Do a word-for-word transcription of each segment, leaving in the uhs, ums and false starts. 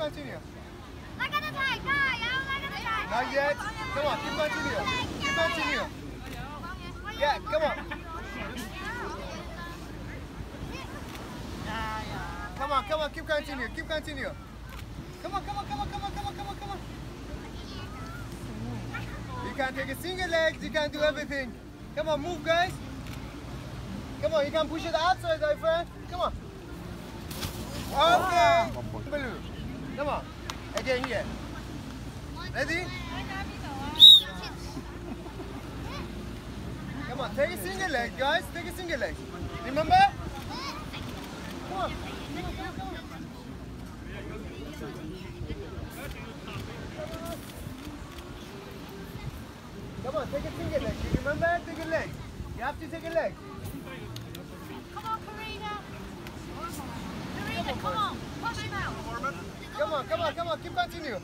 continue. Like at the time, go, yo, like at the time. Not yet. Come on, keep continue. Keep continue. Yeah, come on. Come on, come on, keep continue, keep continue. Come on, come on, come on, come on, come on, come on, come on. You can take a single leg, you can do everything. Come on, move guys. Come on, you can push it outside, my friend. Come on. Okay. Blue. Come on. Again here. Ready? Come on, take a single leg, guys. Take a single leg. Remember? Come on. Come on, take a single leg. You remember? Take a leg. You have to take a leg. Come on, Karina. Karina, come on. Push him out. Come on, come on, come on. Keep continue.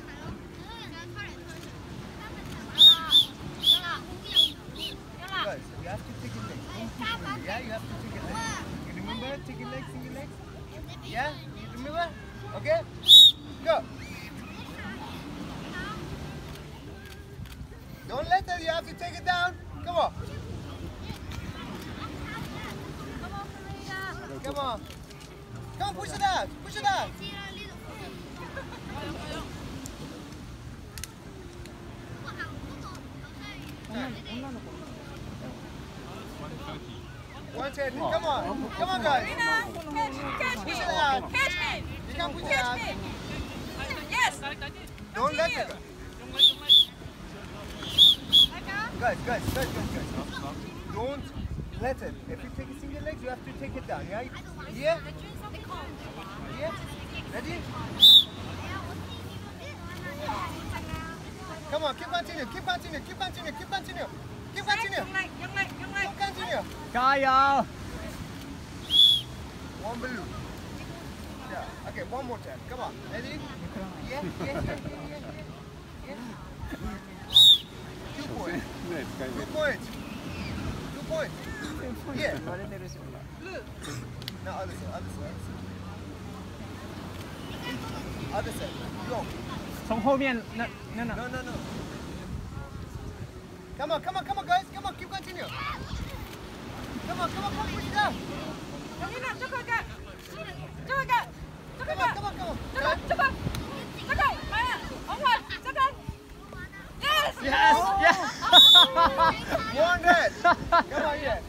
Guys, you have to take a leg. Yeah, you have to take a leg. You remember? Take a leg, single leg. Yeah, you remember? Okay? Go. Don't let her, you have to take it down. Come on. Come on. Come on, push it out. Push it out. one thirty. Come on. Come on, guys. Catch me. Push it out. Catch me. You can push it out. Catch me. Yes. Don't let it go. Guys, guys, guys, guys, guys. Don't let it. If you take a single leg, you have to take it down. Yeah? Yeah? Yeah? Ready? Come on, keep continue, keep continue, keep continue, keep continue. Keep continue. Keep continue. 加油 One balloon. Yeah. Okay, one more time. Come on. Ready? Yeah, yeah, yeah, yeah, yeah. yeah. Two points. Two points. Two points. Yeah. No, other side, other side. Other side. Go. 从后面那那那 No, no, no. Come on, come on, come on, guys. Come on, keep continue. Come on, come on, come on, push it down. Karina, 这个干，这个干，这个 Come on, 干， come on, come on. 这个这个，这个来了，红牌，这个 ，yes yes yes One red. Come on here.